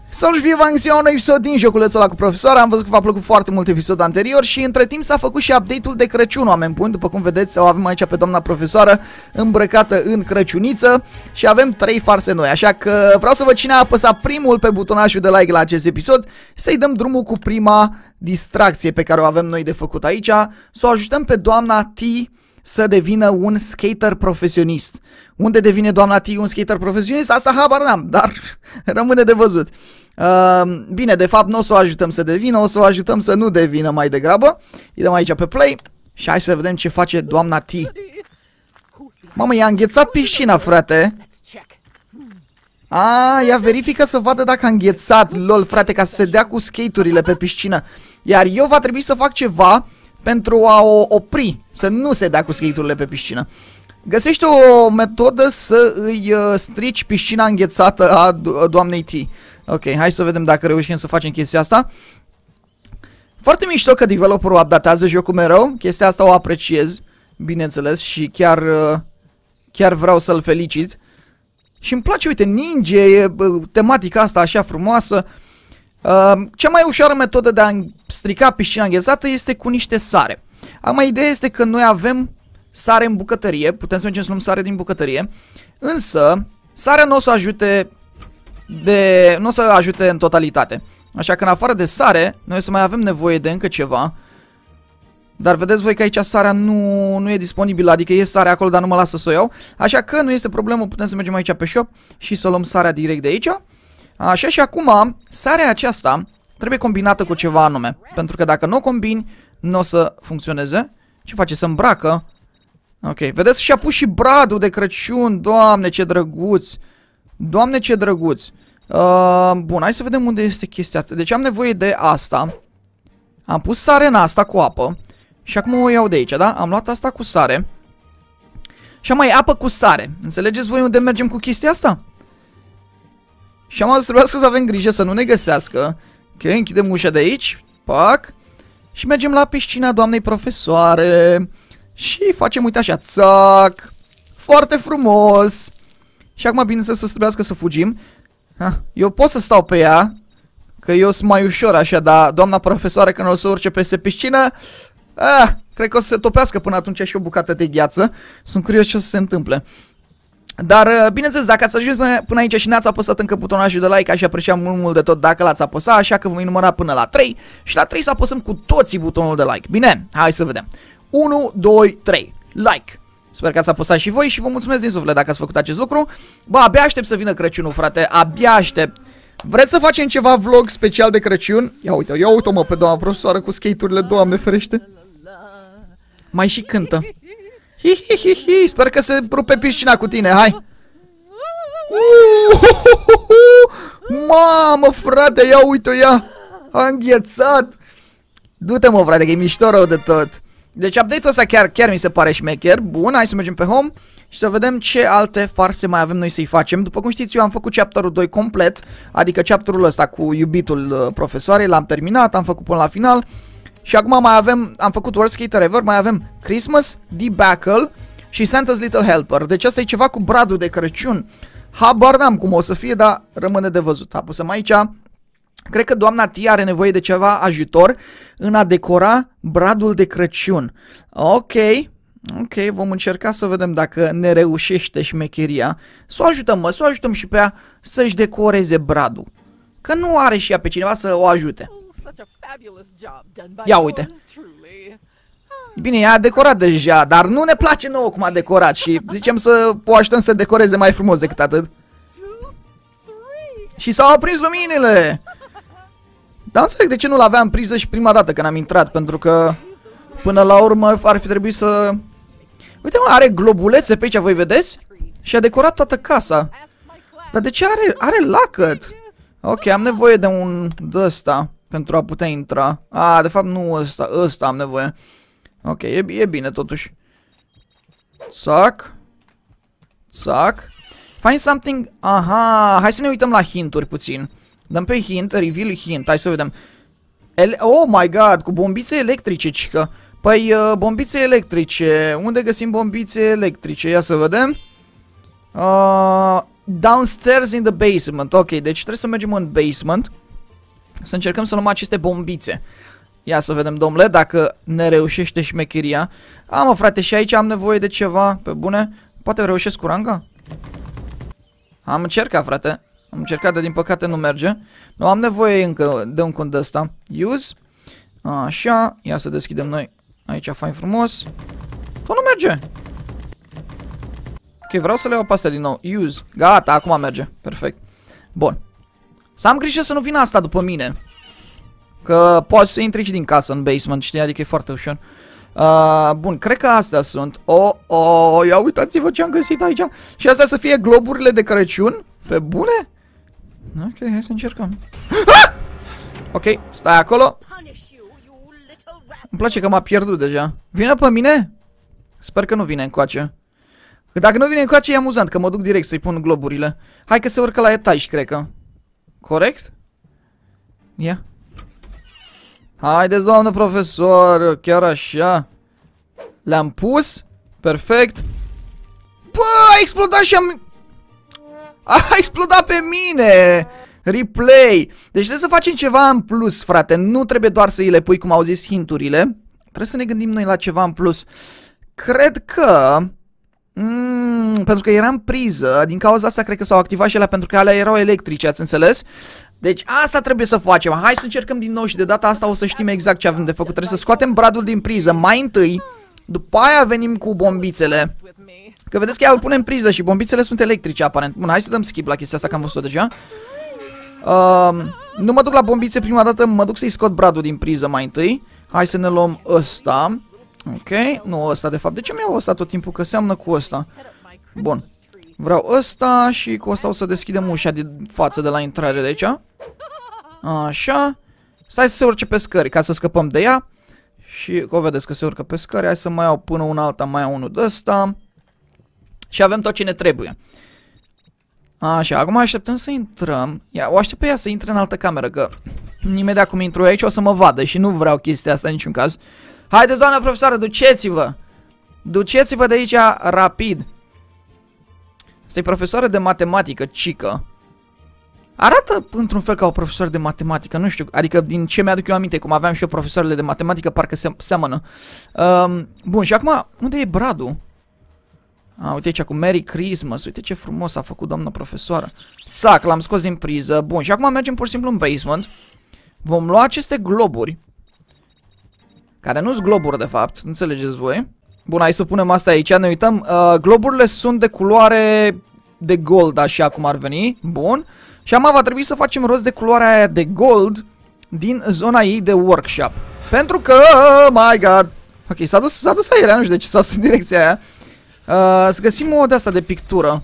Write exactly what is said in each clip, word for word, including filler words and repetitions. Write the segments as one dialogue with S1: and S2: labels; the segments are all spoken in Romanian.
S1: Salut și bine v-am un episod din joculețul ăla cu profesoara. Am văzut că v-a plăcut foarte mult episodul anterior și între timp s-a făcut și update-ul de Crăciun, oameni buni. După cum vedeți, o avem aici pe doamna profesoară îmbrăcată în crăciuniță și avem trei farse noi. Așa că vreau să văd cine a apăsat primul pe butonașul de like la acest episod și să-i dăm drumul cu prima distracție pe care o avem noi de făcut aici. Să o ajutăm pe doamna T să devină un skater profesionist. Unde devine doamna T un skater profesionist? Asta habar n-am, dar rămâne de văzut. Uh, bine, de fapt nu o să o ajutăm să devină, o să o ajutăm să nu devină mai degrabă. Îi dăm aici pe play și hai să vedem ce face doamna T. Mamă, i-a înghețat piscina, frate. A, ea verifică să vadă dacă a înghețat, lol, frate, ca să se dea cu skate-urile pe piscină. Iar eu va trebui să fac ceva pentru a o opri, să nu se dea cu skate-urile pe piscină. Găsește o metodă să îi uh, strici piscina înghețată a do doamnei T. Ok, hai să vedem dacă reușim să facem chestia asta. Foarte mișto că developerul updatează jocul mereu. Chestia asta o apreciez, bineînțeles, și chiar, uh, chiar vreau să-l felicit. Și îmi place, uite, ninja, e, uh, tematica asta așa frumoasă. Uh, cea mai ușoară metodă de a strica piscina înghețată este cu niște sare. Acum, ideea este că noi avem sare în bucătărie, putem să mergem să luăm sare din bucătărie, însă sarea nu o să ajute de, nu o să ajute în totalitate. Așa că în afară de sare, noi o să mai avem nevoie de încă ceva. Dar vedeți voi că aici sarea nu, nu e disponibilă, adică e sare acolo, dar nu mă lasă să o iau. Așa că nu este problemă, putem să mergem aici pe shop și să luăm sarea direct de aici. Așa, și acum, sarea aceasta trebuie combinată cu ceva anume, pentru că dacă nu o combini, nu o să funcționeze. Ce face? Se îmbracă. Ok, vedeți, și-a pus și bradul de Crăciun. Doamne, ce drăguț. Doamne, ce drăguț. uh, Bun, hai să vedem unde este chestia asta. Deci am nevoie de asta. Am pus sare în asta cu apă și acum o iau de aici, da? Am luat asta cu sare și am mai apă cu sare. Înțelegeți voi unde mergem cu chestia asta? Și am trebuia să avem grijă să nu ne găsească. Ok, închidem ușa de aici. Pac. Și mergem la piscina doamnei profesoare. Și facem, uite așa, țac. Foarte frumos. Și acum, bineînțeles, o să trebuiască să fugim. Ha, eu pot să stau pe ea, că eu sunt mai ușor așa, dar doamna profesoară, când o să urce peste piscină, ah, cred că o să se topească până atunci și o bucată de gheață. Sunt curios ce o să se întâmple. Dar, bineînțeles, dacă ați ajuns până, până aici și n-ați apăsat încă butonajul de like, aș aprecia mult, mult de tot dacă l-ați apăsat, așa că voi număra până la trei și la trei să apăsăm cu toții butonul de like. Bine? Hai să vedem. unu, doi, trei. Like. Sper că ați apăsat și voi și vă mulțumesc din suflet dacă ați făcut acest lucru. Bă, abia aștept să vină Crăciunul, frate. Abia aștept. Vreți să facem ceva vlog special de Crăciun? Ia uite, ia uite-mă pe doamna profesoară cu skate-urile, Doamne ferește. Mai și cântă. Hi, hi, hi, hi. Sper că se rupe piscina cu tine, hai. Mamă, frate, ia uite-o, ia. A înghețat. Du-te, mă, frate, că e mișto rău de tot. Deci update-ul ăsta chiar, chiar mi se pare șmecher. Bun, hai să mergem pe home și să vedem ce alte farse mai avem noi să-i facem. După cum știți, eu am făcut chapterul doi complet, adică chapterul ăsta cu iubitul uh, profesoarei, l-am terminat, am făcut până la final. Și acum mai avem, am făcut Worst Skater Ever, mai avem Christmas, Debacle și Santa's Little Helper. Deci asta e ceva cu bradul de Crăciun. Habar n-am cum o să fie, dar rămâne de văzut. Apăsăm aici. Cred că doamna T are nevoie de ceva ajutor în a decora bradul de Crăciun. Ok, ok, vom încerca să vedem dacă ne reușește șmecheria. Să o ajutăm, mă, să o ajutăm și pe ea să-și decoreze bradul. Că nu are și ea pe cineva să o ajute. Ia uite. Bine, ea a decorat deja, dar nu ne place nouă cum a decorat și zicem să o ajutăm să decoreze mai frumos decât atât. Și s-au aprins luminile. Dar nu înțeleg de ce nu l-aveam priză și prima dată când am intrat, pentru că până la urmă ar fi trebuit să... Uite, mă, are globulețe pe aici, voi vedeți? Și a decorat toată casa. Dar de ce are, are lacăt? Ok, am nevoie de un d-ăsta pentru a putea intra. Ah, de fapt nu ăsta, ăsta am nevoie. Ok, e, e bine totuși. Țac. Țac. Find something... Aha, hai să ne uităm la hinturi puțin. Dăm pe hint, reveal hint, hai să vedem. Ele oh my god, cu bombițe electrice, cică. Păi, uh, bombițe electrice, unde găsim bombițe electrice? Ia să vedem. Uh, downstairs in the basement. Ok, deci trebuie să mergem în basement. Să încercăm să luăm aceste bombițe. Ia să vedem, domnule, dacă ne reușește șmecheria. A, mă, frate, și aici am nevoie de ceva, pe bune. Poate reușesc cu ranga? Am încercat, frate. Am încercat, dar din păcate nu merge. Nu, am nevoie încă de un cont de ăsta. Use. Așa, ia să deschidem noi aici, fain frumos. Tot nu merge. Ok, vreau să le iau pe astea din nou. Use. Gata, acum merge. Perfect. Bun. Să am grijă să nu vină asta după mine. Că poți să intri și din casă în basement, știi? Adică e foarte ușor. Uh, bun, cred că astea sunt. Oh, oh, ia uitați-vă ce am găsit aici. Și astea să fie globurile de Crăciun? Pe bune? Ok, hai să încercăm. Ah! Ok, stai acolo. Îmi place că m-a pierdut deja. Vine pe mine? Sper că nu vine încoace. Că dacă nu vine încoace e amuzant, că mă duc direct să-i pun globurile. Hai că se urcă la etaj, cred că. Corect? Ia. Haideți, doamnă profesor, chiar așa. Le-am pus. Perfect. Bă, a explodat și am... A explodat pe mine. Replay. Deci trebuie să facem ceva în plus, frate. Nu trebuie doar să îi le pui, cum au zis, hinturile. Trebuie să ne gândim noi la ceva în plus. Cred că... Mm, pentru că era în priză. Din cauza asta cred că s-au activat și alea, pentru că alea erau electrice, ați înțeles? Deci asta trebuie să facem. Hai să încercăm din nou și de data asta o să știm exact ce avem de făcut. Trebuie să scoatem bradul din priză mai întâi. După aia venim cu bombițele. Că vedeți că ea îl pune în priză și bombițele sunt electrice aparent. Bun, hai să dăm skip la chestia asta, că am văzut-o deja. uh, Nu mă duc la bombițe prima dată, mă duc să-i scot bradul din priză mai întâi. Hai să ne luăm ăsta. Ok, nu ăsta de fapt. De ce mi-au ăsta tot timpul? Că seamănă cu ăsta. Bun. Vreau ăsta și cu ăsta o să deschidem ușa de față de la intrare de aici. Așa. Stai să se urce pe scări ca să scăpăm de ea. Și o vedeți că se urcă pe scări. Hai să mai iau până una alta, mai iau unul de ăsta. Și avem tot ce ne trebuie. Așa, acum așteptăm să intrăm. Ia, o aștept pe ea să intre în altă cameră, că imediat cum intru aici o să mă vadă și nu vreau chestia asta în niciun caz. Haideți, doamna profesoară, duceți-vă. Duceți-vă de aici rapid. Asta e profesoară de matematică, cică. Arată într-un fel ca o profesoară de matematică, nu știu, adică din ce mi-aduc eu aminte, cum aveam și eu profesoarele de matematică, parcă se seamănă. Um, bun, și acum, unde e bradul? A, uite aici cu Merry Christmas, uite ce frumos a făcut doamna profesoară. Sac, l-am scos din priză. Bun, și acum mergem pur și simplu în basement. Vom lua aceste globuri, care nu sunt globuri de fapt, înțelegeți voi. Bun, hai să punem asta aici, ne uităm. uh, Globurile sunt de culoare de gold, așa cum ar veni. Bun. Și acum va trebui să facem rost de culoarea aia de gold din zona ei de workshop. Pentru că, oh my god. Ok, s-a dus, s-a dus aiurea, nu știu de ce s-a dus în direcția aia. uh, Să găsim o de asta de pictură.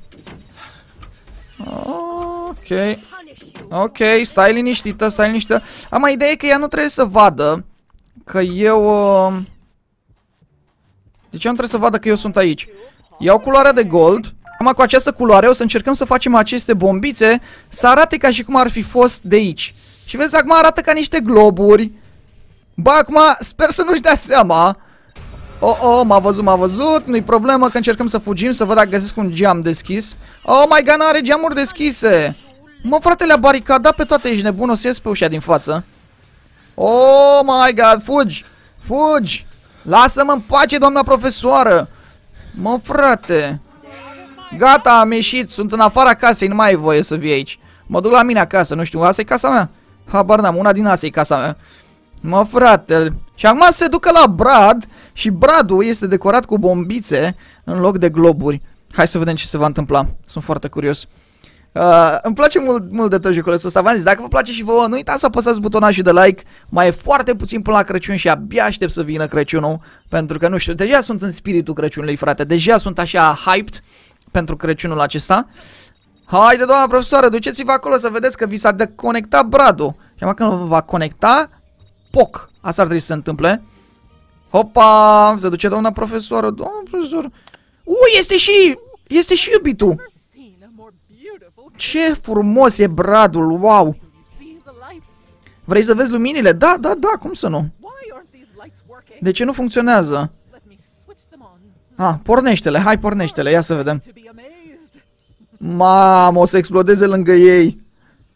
S1: Ok. Ok, stai liniștită, stai liniștită. Am ideea e că ea nu trebuie să vadă că eu... Uh... Deci eu nu trebuie să vadă că eu sunt aici. Iau culoarea de gold. Acum cu această culoare o să încercăm să facem aceste bombițe să arate ca și cum ar fi fost de aici. Și vezi, acum arată ca niște globuri. Bă, acum sper să nu-și dea seama. Oh, oh, m-a văzut, m-a văzut. Nu-i problemă că încercăm să fugim, să văd dacă găsesc un geam deschis. Oh my god, n-are geamuri deschise. Mă, frate, le-a baricadat pe toate, ești nebun, o să ies pe ușa din față. Oh my god, fugi. Fugi. Lasă-mă în pace, doamna profesoară. Mă, frate. Gata, am ieșit, sunt în afara casei, nu mai ai voie să vii aici. Mă duc la mine acasă, nu știu, asta e casa mea? Habar n-am, una din astea e casa mea. Mă, frate. Și acum se ducă la Brad și Bradul este decorat cu bombițe în loc de globuri. Hai să vedem ce se va întâmpla, sunt foarte curios. Uh, îmi place mult, mult de tot joculețul ăsta. V-am zis, dacă vă place și vouă, nu uitați să apăsați butonajul de like. Mai e foarte puțin până la Crăciun și abia aștept să vină Crăciunul. Pentru că, nu știu, deja sunt în spiritul Crăciunului, frate. Deja sunt așa hyped pentru Crăciunul acesta. Haide, doamna profesoară, duceți-vă acolo să vedeți că vi s-a deconectat Bradul. Și acum când va conecta, poc, asta ar trebui să se întâmple. Hopa, se duce doamna profesoară. Doamna profesoară. Ui, este și, este și iubitul. Ce frumos e Bradul, wow. Vrei să vezi luminile? Da, da, da, cum să nu? De ce nu funcționează? Ah, pornește-le, hai pornește-le, ia să vedem. Mamă, o să explodeze lângă ei.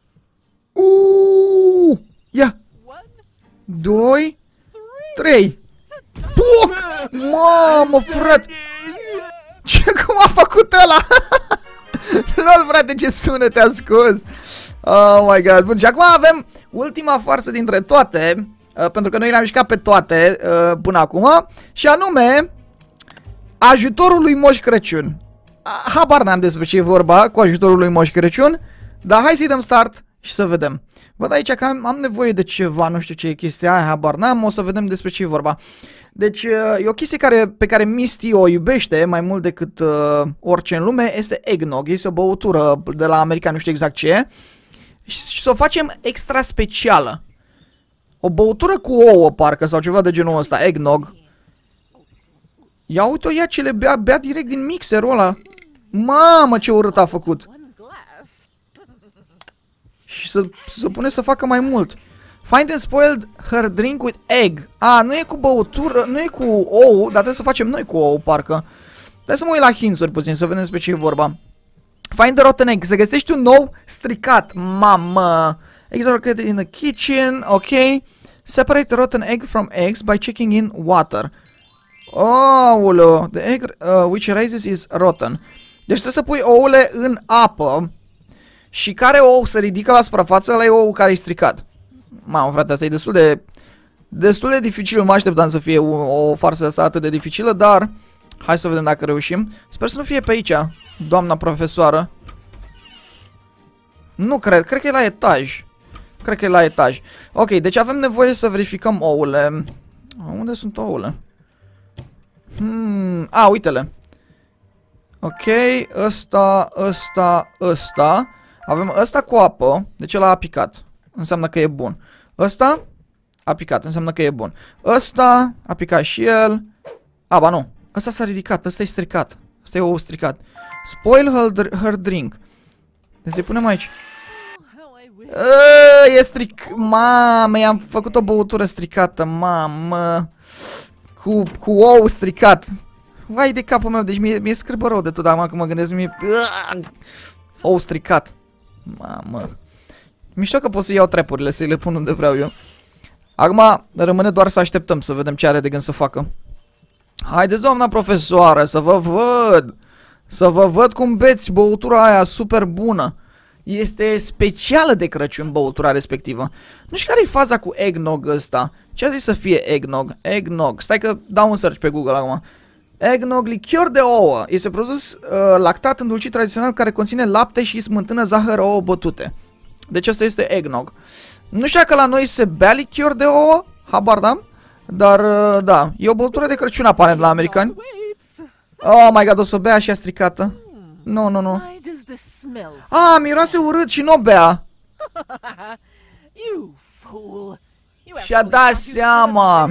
S1: Uuuu! Ia! Doi, trei. Puc! Mamă, frate! Ce, cum a făcut ăla? Lol, frate, ce sunet te-a scos! Oh my god. Bun, și acum avem ultima farsă dintre toate, uh, pentru că noi le-am mișcat pe toate uh, până acum, și anume ajutorul lui Moș Crăciun. Uh, habar n-am despre ce e vorba cu ajutorul lui Moș Crăciun, dar hai să-i dăm start și să vedem. Văd aici că am, am nevoie de ceva, nu știu ce e chestia aia, habar n-am, o să vedem despre ce e vorba. Deci e o chestie care, pe care Misty o iubește mai mult decât uh, orice în lume, este eggnog, este o băutură de la american, nu știu exact ce e, și să o facem extra specială. O băutură cu ouă parcă sau ceva de genul ăsta, eggnog. Ia uite-o, ia ce le bea, bea direct din mixerul ăla. Mamă, ce urât a făcut. Și să, să pune să facă mai mult. Find and spoiled her drink with egg. A, nu e cu băutură, nu e cu ou, dar trebuie să facem noi cu ou, parcă. Trebuie să mă uit la hints-uri puțin, să vedem despre ce e vorba. Find the rotten egg. Să găsești un nou stricat. Mamă. Eggs are located in the kitchen. Ok. Separate the rotten egg from eggs by checking in water. Oh, the egg uh, which rises is rotten. Deci trebuie să pui ouăle în apă. Și care ou se ridică la suprafață, ăla e ou care e stricat. Mamă, frate, asta e destul de Destul de dificil, mă așteptam să fie o, o farsă asta atât de dificilă, dar hai să vedem dacă reușim. Sper să nu fie pe aici, doamna profesoară. Nu cred, cred că e la etaj. Cred că e la etaj. Ok, deci avem nevoie să verificăm ouăle. Unde sunt ouăle? Hmm, a, uite-le. Ok, ăsta, ăsta, ăsta. Avem ăsta cu apă, deci ăla a picat. Înseamnă că e bun. Ăsta a picat, înseamnă că e bun. Ăsta a picat și el. A, ba nu. Ăsta s-a ridicat, ăsta e stricat. Ăsta e ou stricat. Spoil her, her drink. Deci să-i punem aici. Aaaa, e stric... Mamă, i-am făcut o băutură stricată, mamă. Cu, cu ou stricat. Vai de capul meu, deci mi-e mi scârbă rău de tot acum când mă gândesc, mi-e... Ou stricat. Mamă. Mișto că pot să iau trepurile, să le pun unde vreau eu. Acum rămâne doar să așteptăm să vedem ce are de gând să facă. Haideți, doamna profesoară, să vă văd. Să vă văd cum beți băutura aia super bună. Este specială de Crăciun băutura respectivă. Nu știu care e faza cu eggnog ăsta. Ce a zis să fie eggnog? Eggnog. Stai că dau un search pe Google acum. Eggnog, lichior de ouă. Este produs uh, lactat îndulcit tradițional care conține lapte și smântână, zahăr, ouă bătute. Deci asta este eggnog. Nu știu dacă la noi se bea lichior de ouă, habar n-am, dar uh, da, e o băutură de Crăciun aparent la americani. Oh my god, o să o bea și a stricată. Nu, nu, nu. Ah, miroase urât și nu o bea. Și-a dat seama.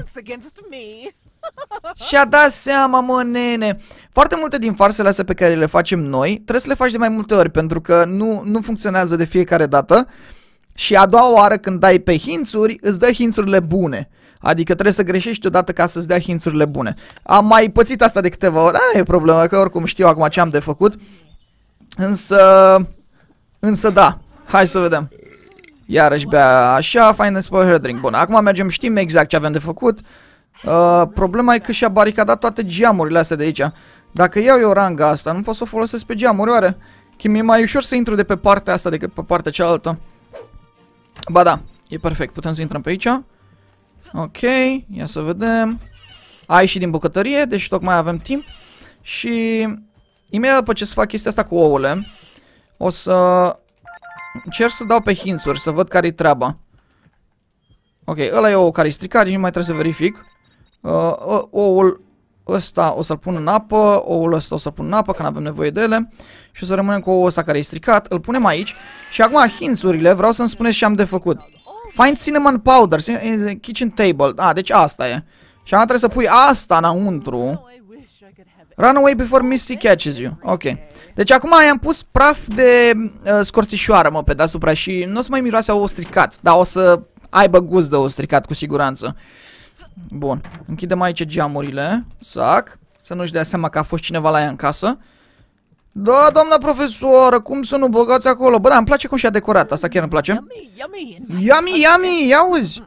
S1: Și-a dat seama, mă, nene. Foarte multe din farsele astea pe care le facem noi trebuie să le faci de mai multe ori, pentru că nu, nu funcționează de fiecare dată. Și a doua oară când dai pe hințuri, îți dă hințurile bune. Adică trebuie să greșești odată ca să-ți dea hințurile bune. Am mai pățit asta de câteva ori, nu e problemă, că oricum știu acum ce am de făcut. Însă, însă da, hai să vedem. Iarăși bea așa, find and spoil her drink. Bun, acum mergem, știm exact ce avem de făcut. Uh, problema e că și-a baricadat toate geamurile astea de aici. Dacă iau eu ranga asta, nu pot să o folosesc pe geamuri, oare? Că mi-e mai ușor să intru de pe partea asta decât pe partea cealaltă. Ba da, e perfect, putem să intrăm pe aici. Ok, ia să vedem. A ieșit din bucătărie, deci tocmai avem timp. Și imediat după ce să fac chestia asta cu ouăle, o să încerc să dau pe hințuri, să văd care-i treaba. Ok, ăla e ou care-i stricat, deci nu mai trebuie să verific. uh, Oul ăsta o să-l pun în apă, oul ăsta o să-l pun în apă, că nu avem nevoie de ele. Și o să rămânem cu oul ăsta care e stricat, îl punem aici. Și acum hințurile, vreau să-mi spuneți ce am de făcut. Find cinnamon powder in the kitchen table. Ah, deci asta e. Și acum trebuie să pui asta înăuntru. Run away before Misty catches you. Ok. Deci acum i-am pus praf de uh, scorțișoară, mă, pe deasupra și nu o să mai miroase ou stricat, dar o să aibă gust de ou stricat cu siguranță. Bun. Închidem aici geamurile. Zac. Să nu-și dea seama că a fost cineva la ea în casă. Da, doamna profesoară, cum să nu băgați acolo? Bă, da, îmi place cum și-a decorat, asta chiar îmi place. Yummy, yummy, ia uzi!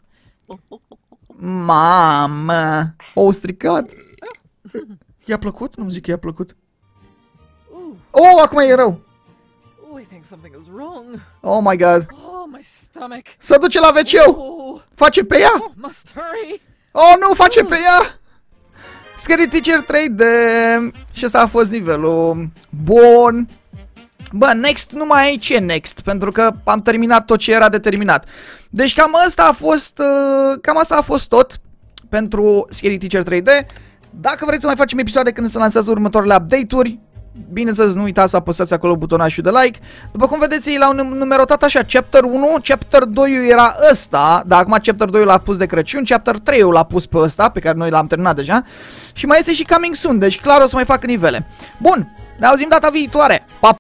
S1: Mamă, o stricat. I-a plăcut? Nu-mi zic că i-a plăcut. Oh, acum e rău. Oh my god. Se duce la ve ce-ul. Face pe ea. Oh, nu, face pe ea. Scary Teacher trei D. Și ăsta a fost nivelul. Bun. Bă, next, nu mai ai ce next, pentru că am terminat tot ce era de terminat. Deci cam asta a fost, uh, cam asta a fost tot pentru Scary Teacher trei D. Dacă vreți să mai facem episoade când se lansează următoarele update-uri, bineînțeles, nu uitați să apăsați acolo butonașul de like. După cum vedeți, ei l-au numerotat așa, Chapter unu, Chapter doi era ăsta, dar acum Chapter doi l-a pus de Crăciun, Chapter trei l-a pus pe ăsta, pe care noi l-am terminat deja. Și mai este și Coming Soon, deci clar o să mai fac nivele. Bun, ne auzim data viitoare. Pa!